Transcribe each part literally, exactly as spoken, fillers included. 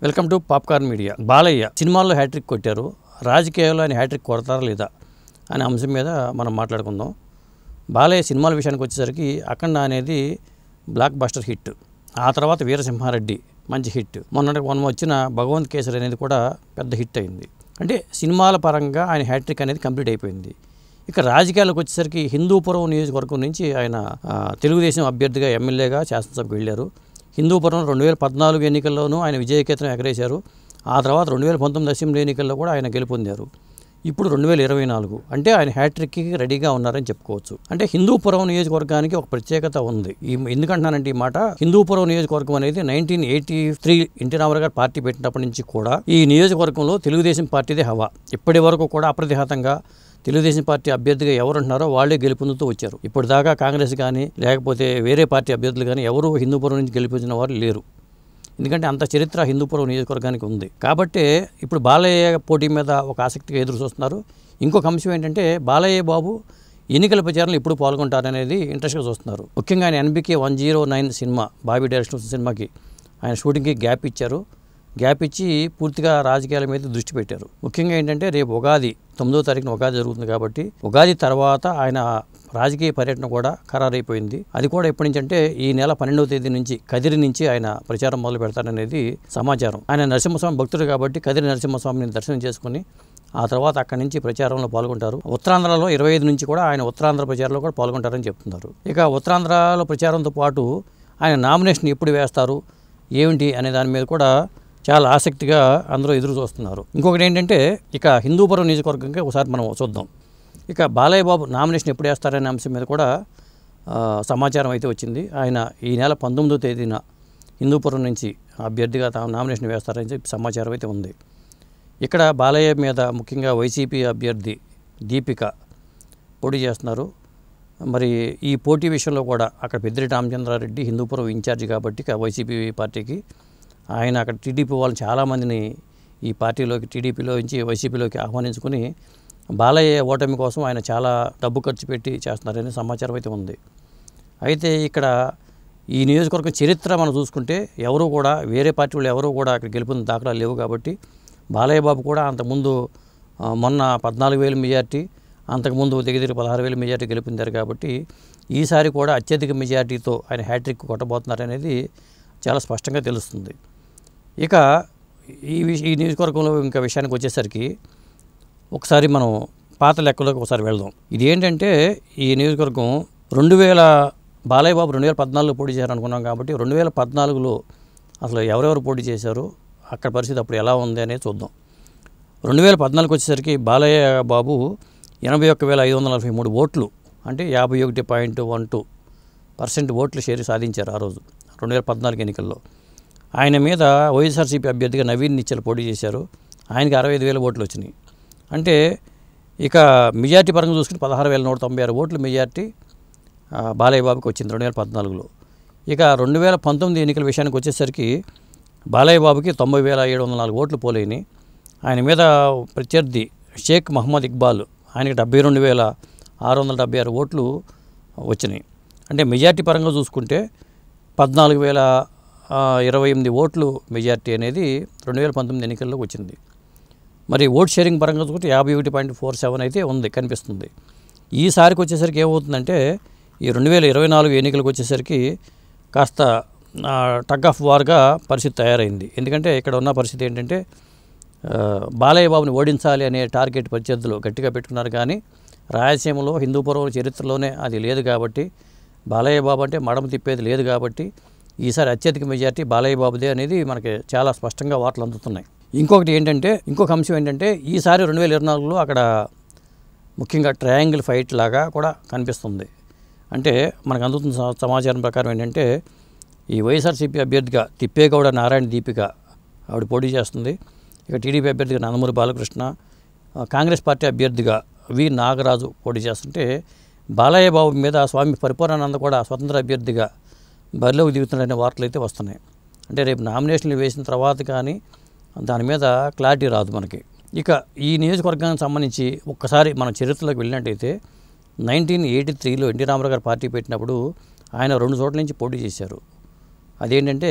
Welcome to popcorn media. Balayya సినిమాల్లో hat-trick కొట్టారు, రాజకీయాల్లో ఆయన హ్యాట్రిక్ కొడతారా లేదా అనే అంశం మీద మనం మాట్లాడుకుందాం. బాలయ్య సినిమాల విషయానికి వచ్చేసరికి అఖండ అనేది బ్లాక్ బస్టర్ హిట్, ఆ తర్వాత వీరసింహారెడ్డి మంచి హిట్, మొన్నటి మొన్న వచ్చిన భగవంత్ కేసరి అనేది కూడా పెద్ద హిట్ అయింది. అంటే సినిమాల పరంగా ఆయన హ్యాట్రిక్ అనేది కంప్లీట్ అయిపోయింది. ఇక రాజకీయాలకు వచ్చేసరికి హిందూపురం నియోజకవర్గం నుంచి ఆయన తెలుగుదేశం అభ్యర్థిగా ఎమ్మెల్యేగా శాసనసభకు వెళ్ళారు. హిందూపురం రెండు వేల పద్నాలుగు ఎన్నికల్లోనూ ఆయన విజయకేతనం ఎగరేశారు. ఆ తర్వాత రెండు వేల పంతొమ్మిది అసెంబ్లీ ఎన్నికల్లో కూడా ఆయన గెలుపొందారు. ఇప్పుడు రెండు వేల ఇరవై నాలుగు అంటే ఆయన హ్యాట్రిక్కి రెడీగా ఉన్నారని చెప్పుకోవచ్చు. అంటే హిందూపురం నియోజకవర్గానికి ఒక ప్రత్యేకత ఉంది. ఈ ఎందుకంటున్నానంటే ఈ మాట, హిందూపురం నియోజకవర్గం అనేది nineteen eighty three NT Rama Rao garu party పెట్టినప్పటి నుంచి కూడా ఈ నియోజకవర్గంలో తెలుగుదేశం పార్టీదే హవా. ఇప్పటి వరకు కూడా అప్రతిహతంగా తెలుగుదేశం పార్టీ అభ్యర్థిగా ఎవరు ఉంటున్నారో వాళ్ళే గెలుపొందుతూ వచ్చారు. ఇప్పుడు దాకా కాంగ్రెస్ కానీ లేకపోతే వేరే పార్టీ అభ్యర్థులు కానీ ఎవరు హిందూపురం నుంచి గెలిపించిన వారు లేరు. ఎందుకంటే అంత చరిత్ర హిందూపురం నియోజకవర్గానికి ఉంది. కాబట్టి ఇప్పుడు బాలయ్య పోటీ మీద ఒక ఆసక్తిగా ఎదురు చూస్తున్నారు. ఇంకొక అంశం ఏంటంటే బాలయ్య బాబు ఎన్నికల ప్రచారంలో ఎప్పుడు పాల్గొంటారనేది ఇంట్రెస్ట్గా చూస్తున్నారు. ముఖ్యంగా ఆయన ఎన్బికే వన్ జీరో నైన్ సినిమా బాబీ డైరెక్షన్ సినిమాకి ఆయన షూటింగ్కి గ్యాప్ ఇచ్చారు. గ్యాప్ ఇచ్చి పూర్తిగా రాజకీయాల మీద దృష్టి పెట్టారు. ముఖ్యంగా ఏంటంటే రేపు ఉగాది తొమ్మిదో తారీఖున ఉగాది జరుగుతుంది కాబట్టి ఉగాది తర్వాత ఆయన రాజకీయ పర్యటన కూడా ఖరారైపోయింది. అది కూడా ఎప్పటి నుంచి అంటే ఈ నెల పన్నెండవ తేదీ నుంచి కదిరి నుంచి ఆయన ప్రచారం మొదలు పెడతారనేది సమాచారం. ఆయన నరసింహస్వామి భక్తుడు కాబట్టి కదిరి నరసింహస్వామిని దర్శనం చేసుకుని ఆ తర్వాత అక్కడి నుంచి ప్రచారంలో పాల్గొంటారు. ఉత్తరాంధ్రలో ఇరవై ఐదు నుంచి కూడా ఆయన ఉత్తరాంధ్ర ప్రచారంలో కూడా పాల్గొంటారని చెప్తున్నారు. ఇక ఉత్తరాంధ్రలో ప్రచారంతో పాటు ఆయన నామినేషన్ ఎప్పుడు వేస్తారు ఏమిటి అనే దాని మీద కూడా చాలా ఆసక్తిగా అందరూ ఎదురు చూస్తున్నారు. ఇంకొకటి ఏంటంటే ఇక హిందూపురం నియోజకవర్గంకి ఒకసారి మనం చూద్దాం. ఇక బాలయ్య బాబు నామినేషన్ ఎప్పుడు వేస్తారనే అంశం మీద కూడా సమాచారం అయితే వచ్చింది. ఆయన ఈ నెల పంతొమ్మిదో తేదీన హిందూపురం నుంచి అభ్యర్థిగా తాము నామినేషన్ వేస్తారని చెప్పి సమాచారం అయితే ఉంది. ఇక్కడ బాలయ్య మీద ముఖ్యంగా వైసీపీ అభ్యర్థి దీపిక పోటీ చేస్తున్నారు. మరి ఈ పోటీ విషయంలో కూడా అక్కడ పెద్దిరెడ్డి రామచంద్రారెడ్డి హిందూపురం ఇన్ఛార్జి కాబట్టి వైసీపీ పార్టీకి ఆయన అక్కడ టీడీపీ వాళ్ళని చాలామందిని ఈ పార్టీలోకి టీడీపీలో నుంచి వైసీపీలోకి ఆహ్వానించుకుని బాలయ్య ఓటమి కోసం ఆయన చాలా డబ్బు ఖర్చు పెట్టి చేస్తున్నారనే సమాచారం అయితే ఉంది. అయితే ఇక్కడ ఈ నియోజకవర్గం చరిత్ర మనం చూసుకుంటే ఎవరు కూడా వేరే పార్టీ వాళ్ళు ఎవరు కూడా అక్కడ గెలుపొందిన దాఖలాలు లేవు కాబట్టి బాలయ్య బాబు కూడా అంతకుముందు మొన్న పద్నాలుగు వేల మెజార్టీ అంతకుముందు దగ్గర పదహారు వేల మెజార్టీ గెలుపొందారు కాబట్టి ఈసారి కూడా అత్యధిక మెజార్టీతో ఆయన హ్యాట్రిక్ కొట్టబోతున్నారనేది చాలా స్పష్టంగా తెలుస్తుంది. ఇక ఈ విష ఈ నియోజకవర్గంలో ఇంకా విషయానికి వచ్చేసరికి ఒకసారి మనం పాత లెక్కలోకి ఒకసారి వెళ్దాం. ఇది ఏంటంటే ఈ నియోజకవర్గం రెండు వేల బాలయ్య బాబు రెండు వేల పద్నాలుగులో పోటీ చేశారనుకున్నాం కాబట్టి రెండు వేల పద్నాలుగులో అసలు ఎవరెవరు పోటీ చేశారు అక్కడ పరిస్థితి అప్పుడు ఎలా ఉంది అనేది చూద్దాం. రెండు వేల పద్నాలుగుకి వచ్చేసరికి బాలయ్య బాబు ఎనభై ఒక్క వేల ఐదు వందల నలభై మూడు ఓట్లు అంటే యాభై ఒకటి పాయింట్ వన్ టూ పర్సెంట్ ఓట్లు షేర్ సాధించారు ఆ రోజు రెండు వేల పద్నాలుగు ఎన్నికల్లో. ఆయన మీద వైఎస్ఆర్సీపీ అభ్యర్థిగా నవీన్ నిచ్చల్ పోటీ చేశారు. ఆయనకి అరవై ఐదు వేల ఓట్లు వచ్చినాయి. అంటే ఇక మెజార్టీ పరంగా చూసుకుని పదహారు వేల నూట తొంభై ఆరు ఓట్లు మెజార్టీ బాలయ్య బాబుకి వచ్చింది రెండు వేల పద్నాలుగులో. ఇక రెండు వేల పంతొమ్మిది ఎన్నికల విషయానికి వచ్చేసరికి బాలయ్య బాబుకి తొంభై వేల ఏడు వందల నాలుగు ఓట్లు పోలేని. ఆయన మీద ప్రత్యర్థి షేక్ మహమ్మద్ ఇక్బాల్ ఆయనకి డెబ్బై రెండు వేల ఆరు వందల డెబ్బై ఆరు ఓట్లు వచ్చినాయి. అంటే మెజార్టీ పరంగా చూసుకుంటే పద్నాలుగు వేల ఇరవై ఎనిమిది ఓట్లు మెజార్టీ అనేది రెండు వేల పంతొమ్మిది ఎన్నికల్లో వచ్చింది. మరి ఓట్ షేరింగ్ పరంగా చూసుకుంటే యాభై ఒకటి పాయింట్ ఫోర్ సెవెన్ అయితే ఉంది కనిపిస్తుంది. ఈసారికి వచ్చేసరికి ఏమవుతుందంటే ఈ రెండు వేల ఇరవై నాలుగు ఎన్నికలకు వచ్చేసరికి కాస్త టగ్ ఆఫ్ వార్గా పరిస్థితి తయారైంది. ఎందుకంటే ఇక్కడ ఉన్న పరిస్థితి ఏంటంటే బాలయ్య బాబుని ఓడించాలి అనే టార్గెట్ ప్రత్యర్థులు గట్టిగా పెట్టుకున్నారు. కానీ రాయలసీమలో హిందూపురం చరిత్రలోనే అది లేదు కాబట్టి బాలయ్య బాబు అంటే మడమ తిప్పేది లేదు కాబట్టి ఈసారి అత్యధిక మెజార్టీ బాలయ్య బాబుదే అనేది మనకి చాలా స్పష్టంగా వార్తలు అందుతున్నాయి. ఇంకొకటి ఏంటంటే ఇంకొక అంశం ఏంటంటే ఈసారి రెండు వేల ఇరవై నాలుగులో అక్కడ ముఖ్యంగా ట్రయాంగిల్ ఫైట్ లాగా కూడా కనిపిస్తుంది. అంటే మనకు అందుతున్న సమాచారం ప్రకారం ఏంటంటే ఈ వైఎస్ఆర్సీపీ అభ్యర్థిగా తిప్పేగౌడ నారాయణ దీపిక ఆవిడ పోటీ చేస్తుంది. ఇక టీడీపీ అభ్యర్థిగా నందమూరి బాలకృష్ణ, కాంగ్రెస్ పార్టీ అభ్యర్థిగా వి నాగరాజు పోటీ చేస్తుంటే బాలయ్య బాబు మీద స్వామి పరిపూర్ణానంద కూడా స్వతంత్ర అభ్యర్థిగా బరిలోకి దిగుతున్నాడనే వార్తలు అయితే వస్తున్నాయి. అంటే రేపు నామినేషన్లు వేసిన తర్వాత కానీ దాని మీద క్లారిటీ రాదు మనకి. ఇక ఈ నియోజకవర్గానికి సంబంధించి ఒక్కసారి మన చరిత్రలోకి వెళ్ళినట్టయితే నైన్టీన్ ఎయిటీ త్రీలో ఎన్టీ రామారావు గారు పార్టీ పెట్టినప్పుడు ఆయన రెండు చోట్ల నుంచి పోటీ చేశారు. అదేంటంటే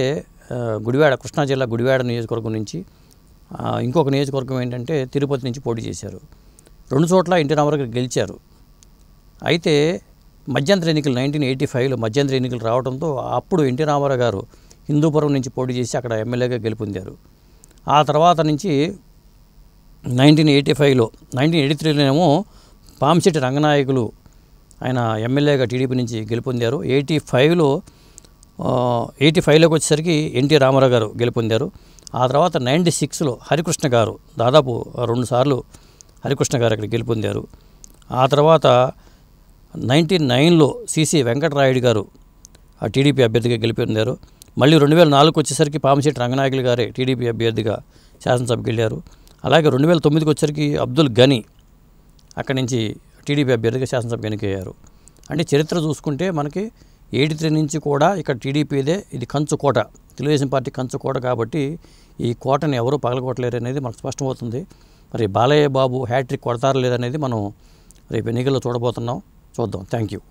గుడివాడ కృష్ణా జిల్లా గుడివాడ నియోజకవర్గం నుంచి, ఇంకొక నియోజకవర్గం ఏంటంటే తిరుపతి నుంచి పోటీ చేశారు. రెండు చోట్ల ఎన్టీ రామారావు గారు గెలిచారు. అయితే మధ్యంతర ఎన్నికలు నైన్టీన్ ఎయిటీ ఫైవ్లో మధ్యంతర ఎన్నికలు రావడంతో అప్పుడు ఎన్టీ రామారావు గారు హిందూపురం నుంచి పోటీ చేసి అక్కడ ఎమ్మెల్యేగా గెలుపొందారు. ఆ తర్వాత నుంచి నైన్టీన్ ఎయిటీ ఫైవ్లో నైన్టీన్ ఎయిటీ త్రీలోనేమో పాంశెట్టి రంగనాయకులు ఆయన ఎమ్మెల్యేగా టీడీపీ నుంచి గెలుపొందారు. ఎయిటీ ఫైవ్లో ఎయిటీ ఫైవ్లోకి వచ్చేసరికి ఎన్టీ రామారావు గారు గెలుపొందారు. ఆ తర్వాత నైంటీ సిక్స్లో హరికృష్ణ గారు దాదాపు రెండుసార్లు హరికృష్ణ గారు అక్కడ గెలుపొందారు. ఆ తర్వాత నైన్టీన్ నైన్లో సిసి వెంకటరాయుడు గారు ఆ టీడీపీ అభ్యర్థిగా గెలిపొందారు. మళ్ళీ రెండు వేల నాలుగుకి వచ్చేసరికి పాంశెట్టి రంగనాయకులు గారే టీడీపీ అభ్యర్థిగా శాసనసభకి వెళ్ళారు. అలాగే రెండు వేల తొమ్మిదికి వచ్చేసరికి అబ్దుల్ గని అక్కడి నుంచి టీడీపీ అభ్యర్థిగా శాసనసభకు ఎన్నికయ్యారు. అంటే చరిత్ర చూసుకుంటే మనకి ఎయిటీ త్రీ నుంచి కూడా ఇక్కడ టీడీపీదే ఇది కంచు కోట, తెలుగుదేశం పార్టీ కంచు కోట. కాబట్టి ఈ కోటని ఎవరూ పగలగొట్టలేరు అనేది మనకు స్పష్టమవుతుంది. మరి బాలయ్య బాబు హ్యాట్రిక్ కొడతారా లేదనేది మనం రేపు ఎన్నికల్లో చూడబోతున్నాం. చూద్దాం. Thank you.